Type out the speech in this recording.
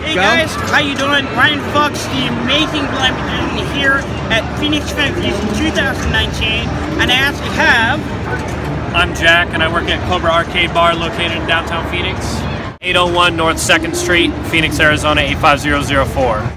Hey guys, how you doing? Ryan Fox, the amazing blind musician here at Phoenix Fan Fusion 2019, and I actually have... I'm Jack, and I work at Cobra Arcade Bar located in downtown Phoenix. 801 North 2nd Street, Phoenix, Arizona 85004.